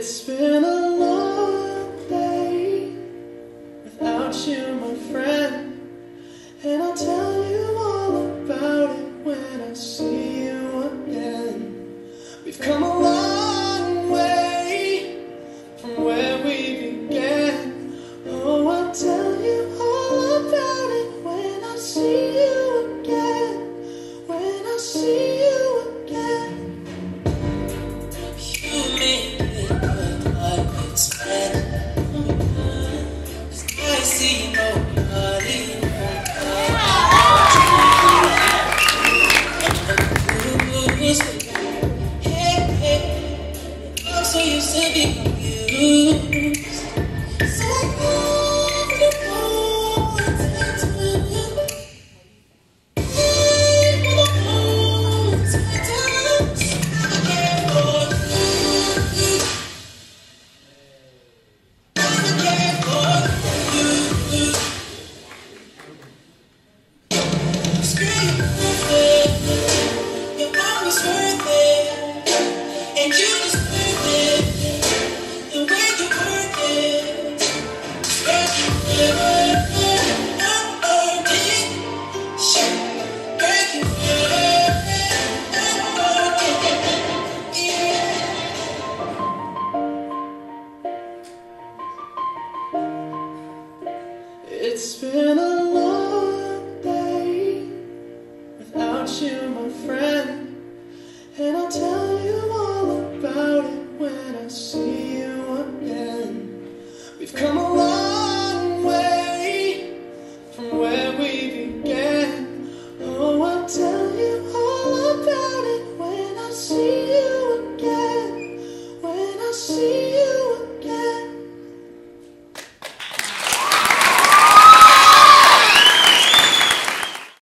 It's been a long day without you, my friend, and I'll tell you all about it when I see you again. We've come a long way from where we began. Oh, I'll tell you all about it when I see you again. When I see you again. You make it what I expect. 'Cause I see nobody. Hey, hey, oh, so you said be confused. So I called you home and said to you, it's been a